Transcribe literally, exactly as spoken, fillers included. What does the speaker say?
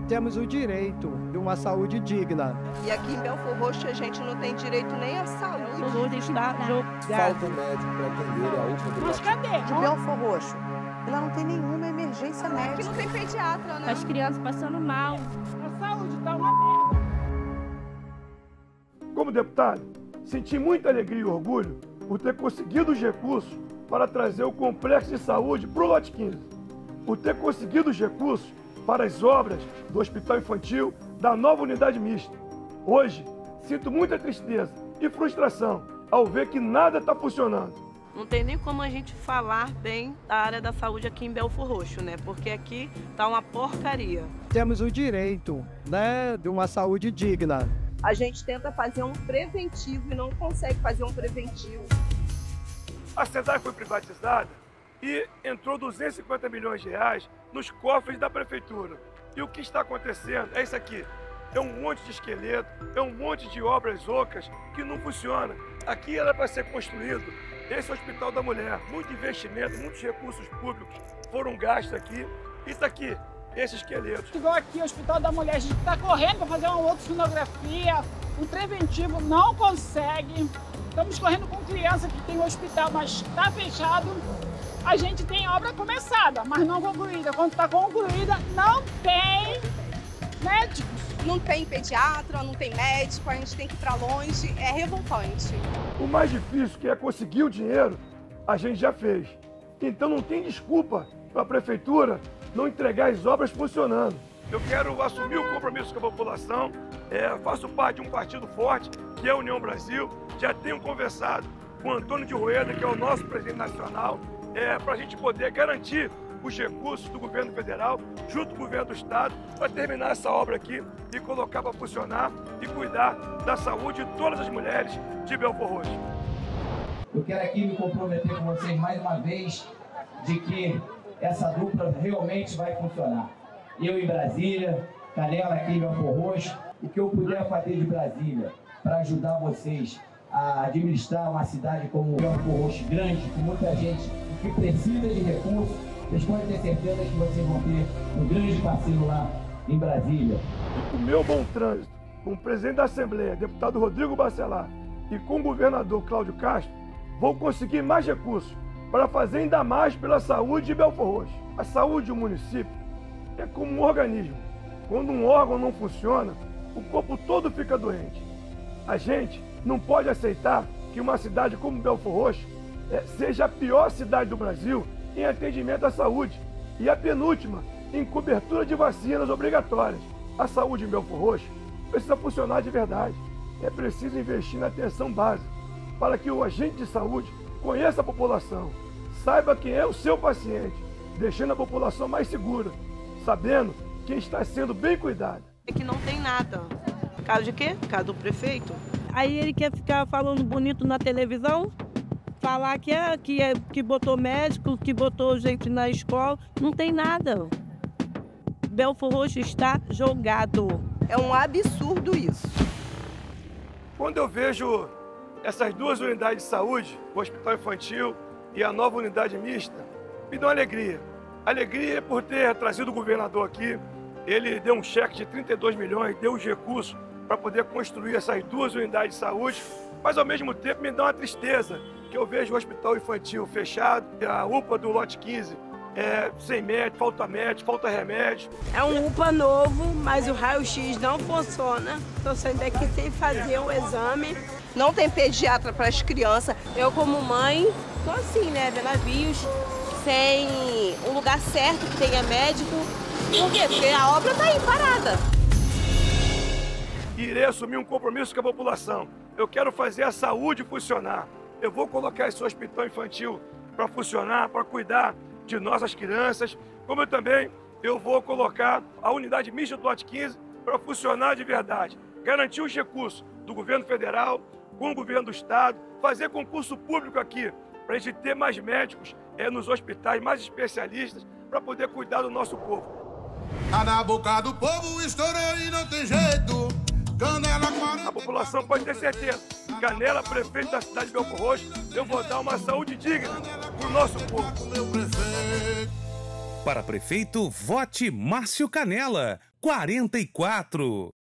temos o direito de uma saúde digna. E aqui em Belfor Roxo a gente não tem direito nem à saúde. Saúde está jogada. Falta médico para atender a U P A. Mas cadê? De Belfor Roxo, ela não tem nenhuma emergência médica. Aqui não tem pediatra, né? As crianças passando mal. A saúde está uma merda. Como deputado, senti muita alegria e orgulho por ter conseguido os recursos para trazer o complexo de saúde para o lote quinze. Por ter conseguido os recursos para as obras do Hospital Infantil da nova unidade mista. Hoje, sinto muita tristeza e frustração ao ver que nada está funcionando. Não tem nem como a gente falar bem da área da saúde aqui em Belfor Roxo, né? Porque aqui tá uma porcaria. Temos o direito, né, de uma saúde digna. A gente tenta fazer um preventivo e não consegue fazer um preventivo. A SEDAI foi privatizada e entrou duzentos e cinquenta milhões de reais nos cofres da prefeitura. E o que está acontecendo é isso aqui. É um monte de esqueleto, é um monte de obras ocas que não funciona. Aqui era para ser construído esse Hospital da Mulher. Muito investimento, muitos recursos públicos foram gastos aqui. E está aqui, esse esqueleto. Igual aqui, o Hospital da Mulher, a gente está correndo para fazer uma ultrassonografia, um preventivo, não consegue. Estamos correndo com criança que tem um hospital, mas está fechado. A gente tem obra começada, mas não concluída. Quando está concluída, não tem médico. Não tem pediatra, não tem médico, a gente tem que ir para longe, é revoltante. O mais difícil, que é conseguir o dinheiro, a gente já fez. Então não tem desculpa para a prefeitura não entregar as obras funcionando. Eu quero assumir o compromisso com a população, é, faço parte de um partido forte, que é a União Brasil. Já tenho conversado com o Antônio de Rueda, que é o nosso presidente nacional, é, para a gente poder garantir os recursos do governo federal, junto com o governo do estado, para terminar essa obra aqui e colocar para funcionar e cuidar da saúde de todas as mulheres de Belfor Roxo. Eu quero aqui me comprometer com vocês mais uma vez de que essa dupla realmente vai funcionar. Eu em Brasília, Canela aqui em Belfor Roxo, o que eu puder fazer de Brasília para ajudar vocês a administrar uma cidade como Belfor Roxo grande, com muita gente que precisa de recursos, vocês podem ter certeza que vocês vão ter um grande parceiro lá em Brasília. E com o meu bom trânsito, com o presidente da Assembleia, deputado Rodrigo Bacelar, e com o governador Cláudio Castro, vou conseguir mais recursos para fazer ainda mais pela saúde de Belfor Roxo. A saúde do município é como um organismo. Quando um órgão não funciona, o corpo todo fica doente. A gente não pode aceitar que uma cidade como Belfor Roxo é, seja a pior cidade do Brasil em atendimento à saúde e a penúltima em cobertura de vacinas obrigatórias. A saúde em Belfor Roxo precisa funcionar de verdade. É preciso investir na atenção básica para que o agente de saúde conheça a população, saiba quem é o seu paciente, deixando a população mais segura, sabendo quem está sendo bem cuidado. É que não tem nada. Caso de quê? Caso do prefeito. Aí ele quer ficar falando bonito na televisão, falar que, é, que, é, que botou médico, que botou gente na escola. Não tem nada. Belfor Roxo está jogado. É um absurdo isso. Quando eu vejo essas duas unidades de saúde, o Hospital Infantil e a nova unidade mista, me dá uma alegria. Alegria por ter trazido o governador aqui. Ele deu um cheque de trinta e dois milhões, deu os recursos para poder construir essas duas unidades de saúde, mas ao mesmo tempo me dá uma tristeza, que eu vejo o Hospital Infantil fechado, a U P A do lote quinze é, sem médico, falta médico, falta remédio. É um U P A novo, mas o raio-x não funciona. Estou saindo daqui sem fazer o exame. Não tem pediatra para as crianças. Eu, como mãe, tô assim, né, vendo navios, sem um lugar certo que tenha médico. Por quê? Porque a obra tá aí parada. Irei assumir um compromisso com a população. Eu quero fazer a saúde funcionar. Eu vou colocar esse hospital infantil para funcionar, para cuidar de nossas crianças, como eu também eu vou colocar a unidade mista do lote quinze para funcionar de verdade. Garantir os recursos do governo federal, com o governo do estado, fazer concurso público aqui, para a gente ter mais médicos é, nos hospitais, mais especialistas, para poder cuidar do nosso povo. Tá na boca do povo, estourou e não tem jeito. Canela quarenta... A população pode ter certeza. Canela, prefeito da cidade de Belfor Roxo, eu vou dar uma saúde digna para o nosso povo. Meu prefeito. Para prefeito, vote Márcio Canela, quarenta e quatro.